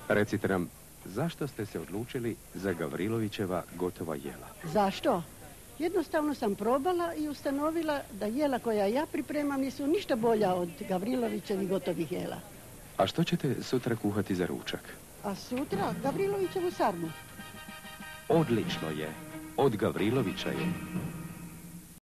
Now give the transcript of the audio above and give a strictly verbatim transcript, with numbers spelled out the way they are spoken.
Recite nam, zašto ste se odlučili za Gavrilovićeva gotova jela? Zašto? Jednostavno sam probala i ustanovila da jela koja ja pripremam nisu ništa bolja od Gavrilovićevih gotovih jela. A što ćete sutra kuhati za ručak? A sutra Gavrilovićevu sarmu. Odlično je. Od Gavrilovića je.